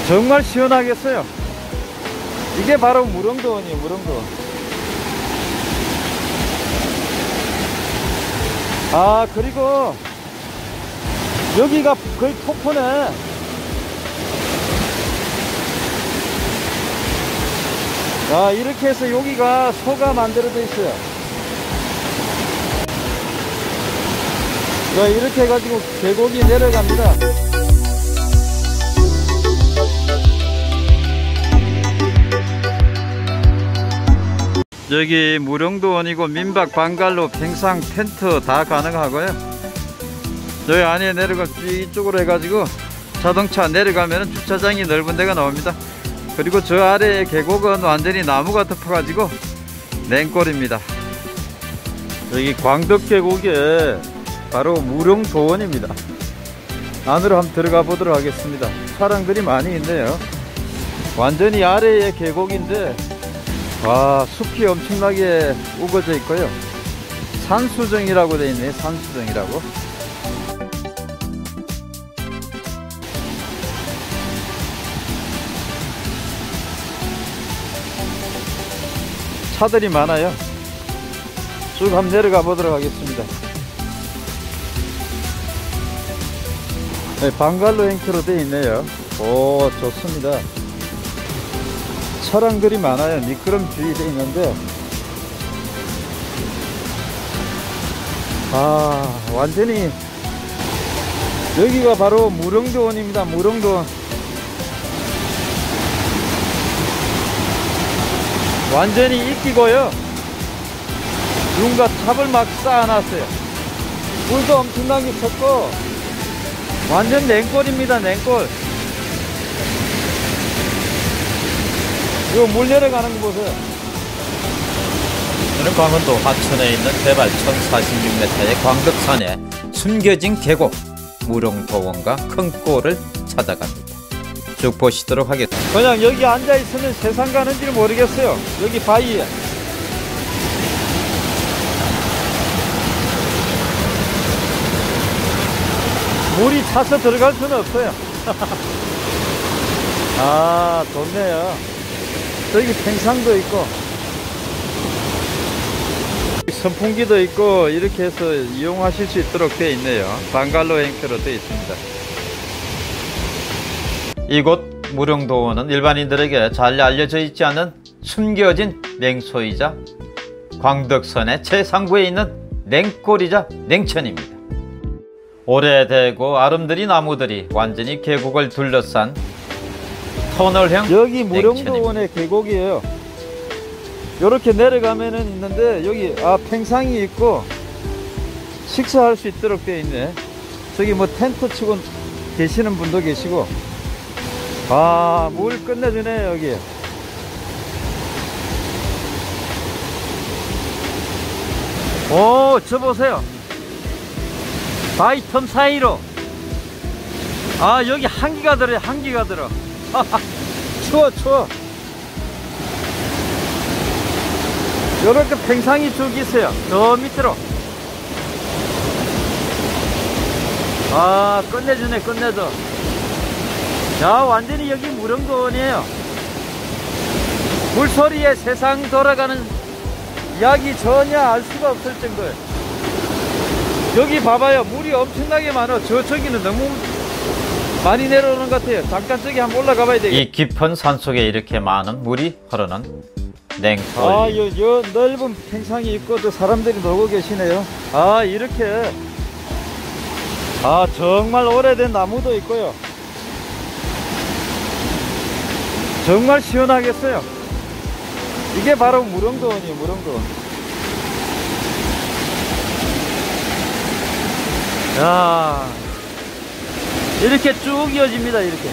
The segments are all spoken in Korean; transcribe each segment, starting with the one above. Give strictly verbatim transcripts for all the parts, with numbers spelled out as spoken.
정말 시원하겠어요. 이게 바로 무릉도원이에요. 무릉도원. 아, 그리고 여기가 거의 폭포네. 아, 이렇게 해서 여기가 소가 만들어져 있어요. 자, 이렇게 해가지고 계곡이 내려갑니다. 여기 무릉도원이고 민박, 방갈로, 팽상, 텐트 다 가능하고요. 여기 안에 내려가 이쪽으로 해가지고 자동차 내려가면 주차장이 넓은 데가 나옵니다. 그리고 저 아래의 계곡은 완전히 나무가 덮어가지고 냉골입니다. 여기 광덕계곡에 바로 무릉도원입니다. 안으로 한번 들어가 보도록 하겠습니다. 사람들이 많이 있네요. 완전히 아래의 계곡인데 와, 숲이 엄청나게 우거져 있고요. 산수정이라고 되어 있네. 산수정이라고. 차들이 많아요. 쭉 한번 내려가 보도록 하겠습니다. 네, 방갈로 형태로 되어 있네요. 오, 좋습니다. 차량들이 많아요. 미끄럼주의 되어 있는데 아, 완전히 여기가 바로 무릉도원입니다. 무릉도원. 완전히 익히고요. 누군가 탑을 막 쌓아놨어요. 물도 엄청나게 쳤고 완전 냉골입니다. 냉골. 이거 물 내려가는 거 보세요. 저는 강원도 하천에 있는 해발 천사십육 미터의 광덕산에 숨겨진 계곡 무릉도원과 큰 꼴을 찾아갑니다. 쭉 보시도록 하겠습니다. 그냥 여기 앉아있으면 세상 가는지를 모르겠어요. 여기 바위에 물이 차서 들어갈 수는 없어요. 아, 좋네요. 저기 팽상도 있고 선풍기도 있고 이렇게 해서 이용하실 수 있도록 되어 있네요. 방갈로 형태로 되어 있습니다. 이곳 무릉도원은 일반인들에게 잘 알려져 있지 않은 숨겨진 냉소이자 광덕선의 최상부에 있는 냉골이자 냉천입니다. 오래되고 아름드리 나무들이 완전히 계곡을 둘러싼 터널형 여기 무릉도원의 계곡이에요. 이렇게 내려가면은 있는데 여기 아 팽상이 있고 식사할 수 있도록 되어 있네. 저기 뭐 텐트 치고 계시는 분도 계시고 아, 물 끝내주네. 여기 오, 저 보세요. 바위 틈 사이로 아, 여기 한기가 들어요. 한기가 들어. 추워 추워. 요렇게 팽상이 쭉 있어요. 저 밑으로. 아, 끝내주네. 끝내줘. 야, 완전히 여기 무릉도원이에요. 물소리에 세상 돌아가는 이야기 전혀 알 수가 없을 정도예요. 여기 봐봐요. 물이 엄청나게 많아. 저쪽에는 너무 많이 내려오는 것 같아요. 잠깐 저기 한번 올라가 봐야 되겠다. 이 깊은 산속에 이렇게 많은 물이 흐르는 냉골. 아, 요, 요 넓은 팽상이 있고 또 사람들이 놀고 계시네요. 아, 이렇게 아, 정말 오래된 나무도 있고요. 정말 시원하겠어요. 이게 바로 무릉도원이에요. 무릉도원. 야, 이렇게 쭉 이어집니다. 이렇게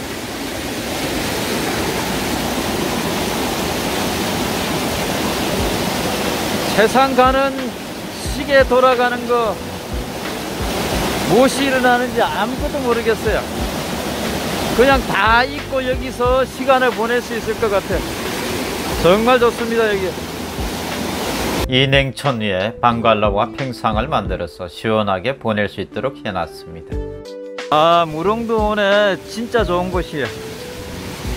세상 가는 시계 돌아가는 거 무엇이 일어나는지 아무것도 모르겠어요. 그냥 다 잊고 여기서 시간을 보낼 수 있을 것 같아요. 정말 좋습니다. 여기 이 냉천 위에 방갈로와 팽상을 만들어서 시원하게 보낼 수 있도록 해놨습니다. 아, 무릉도원에 진짜 좋은 곳이에요.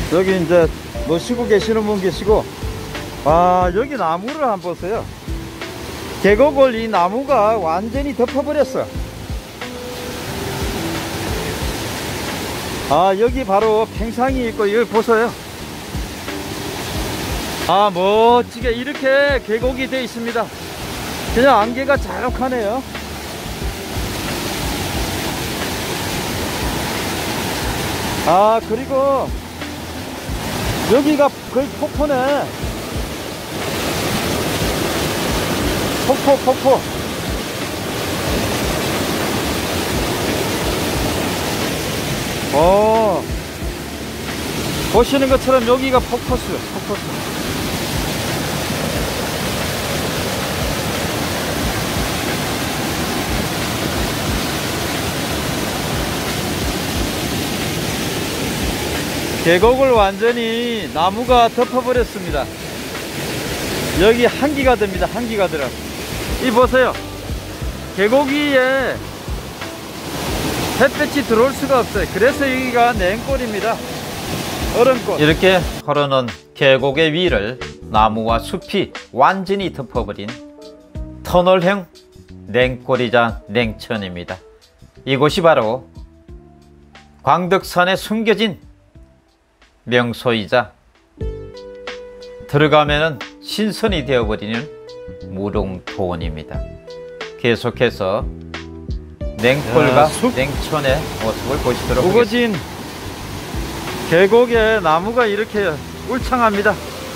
여기 이제 노시고 계시는 분 계시고, 아, 여기 나무를 한번 보세요. 계곡을 이 나무가 완전히 덮어버렸어. 아, 여기 바로 팽상이 있고, 여기 보세요. 아, 멋지게 이렇게 계곡이 되어 있습니다. 그냥 안개가 자욱하네요. 아, 그리고 여기가 거의 폭포네. 폭포, 폭포. 어, 보시는 것처럼 여기가 폭포수, 폭포수. 계곡을 완전히 나무가 덮어버렸습니다. 여기 한기가 됩니다. 한기가 들어. 이 보세요. 계곡 위에 햇볕이 들어올 수가 없어요. 그래서 여기가 냉골입니다. 얼음골. 이렇게 흐르는 계곡의 위를 나무와 숲이 완전히 덮어버린 터널형 냉골이자 냉천입니다. 이곳이 바로 광덕산에 숨겨진 명소이자 들어가면은 신선이 되어버리는 무릉도원입니다. 계속해서 냉골과 야, 숲. 냉천의 모습을 보시도록 하겠습니다. 우거진 계곡에 나무가 이렇게 울창합니다.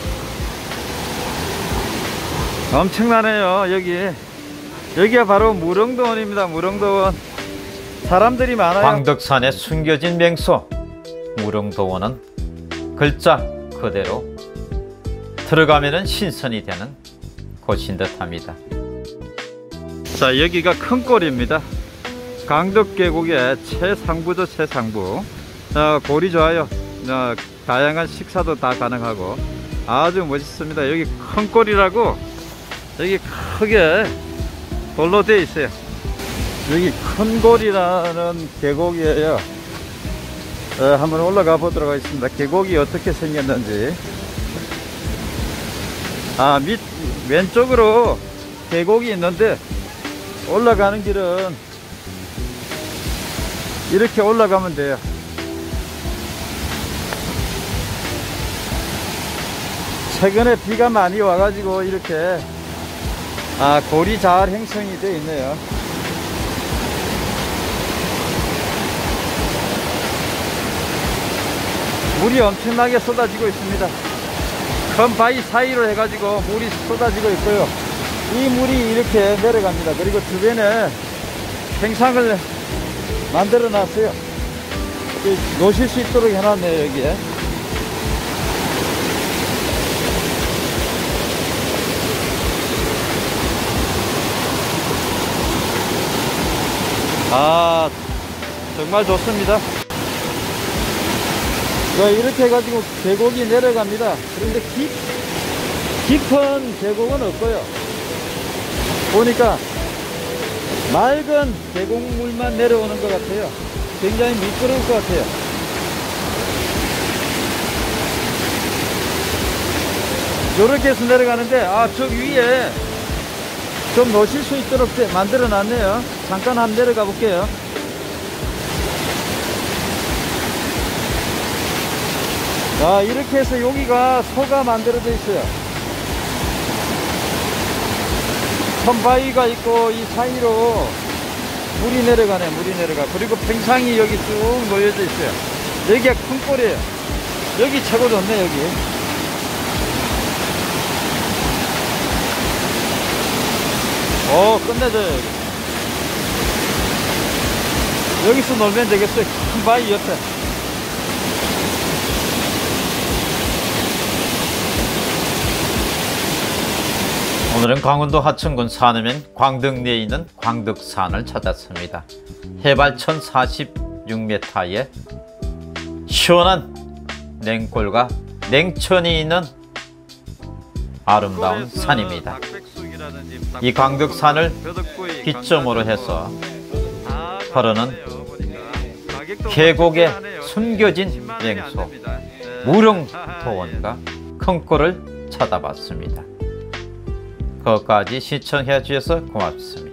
엄청나네요. 여기 여기가 바로 무릉도원입니다. 무릉도원. 사람들이 많아요. 광덕산에 숨겨진 명소 무릉도원은 글자 그대로 들어가면은 신선이 되는 곳인 듯합니다. 자, 여기가 큰 골입니다. 강덕계곡의 최상부죠. 최상부. 자, 골이 좋아요. 자, 다양한 식사도 다 가능하고 아주 멋있습니다. 여기 큰 골이라고 여기 크게 돌로 되어 있어요. 여기 큰 골이라는 계곡이에요. 어, 한번 올라가 보도록 하겠습니다. 계곡이 어떻게 생겼는지. 아, 밑 왼쪽으로 계곡이 있는데 올라가는 길은 이렇게 올라가면 돼요. 최근에 비가 많이 와가지고 이렇게 아, 골이 잘 형성이 되어 있네요. 물이 엄청나게 쏟아지고 있습니다. 큰 바위 사이로 해가지고 물이 쏟아지고 있고요. 이 물이 이렇게 내려갑니다. 그리고 주변에 팽상을 만들어 놨어요. 놓으실 수 있도록 해놨네요. 여기에 아, 정말 좋습니다. 이렇게 해가지고 계곡이 내려갑니다. 그런데 깊, 깊은 계곡은 없고요. 보니까 맑은 계곡물만 내려오는 것 같아요. 굉장히 미끄러울 것 같아요. 이렇게 해서 내려가는데, 아, 저 위에 좀 놓으실 수 있도록 만들어 놨네요. 잠깐 한번 내려가 볼게요. 자, 이렇게 해서 여기가 소가 만들어져 있어요. 선바위가 있고 이 사이로 물이 내려가네. 물이 내려가. 그리고 팽상이 여기 쭉 놓여져 있어요. 여기가 큰 골이에요. 여기 최고 좋네. 여기 오, 끝내줘요. 여기. 여기서 놀면 되겠어요. 큰 바위 옆에. 오늘은 강원도 하천군 산음면 광덕리에 있는 광덕산을 찾았습니다. 해발 천사십육 미터의 시원한 냉골과 냉천이 있는 아름다운 산입니다. 이 광덕산을 기점으로 해서 흐르는 계곡에 숨겨진 명소 무령도원과 큰골을 찾아봤습니다. 거기까지 시청해 주셔서 고맙습니다.